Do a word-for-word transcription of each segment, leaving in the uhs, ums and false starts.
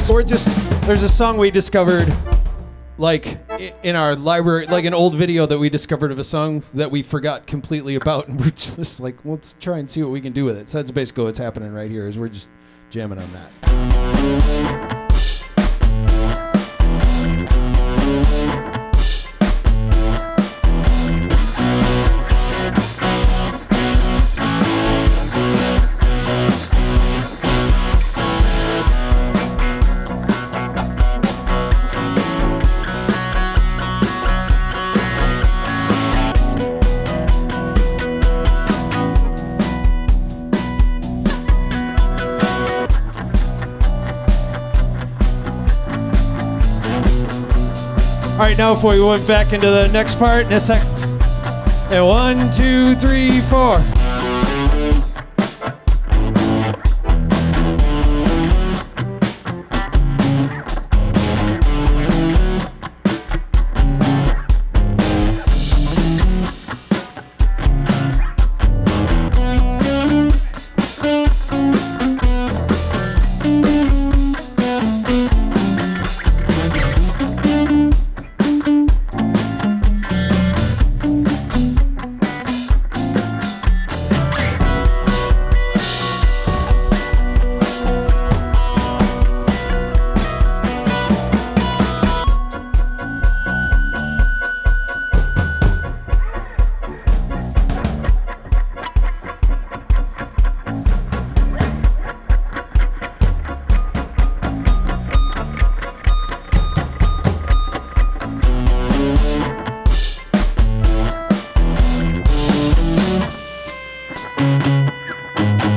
Or just, there's a song we discovered, like, in our library, like an old video that we discovered of a song that we forgot completely about, and we're just like, let's try and see what we can do with it. So that's basically what's happening right here, is we're just jamming on that. All right, now if we went back into the next part in a sec. And one, two, three, four.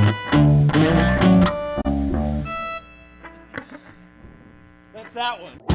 That's that one.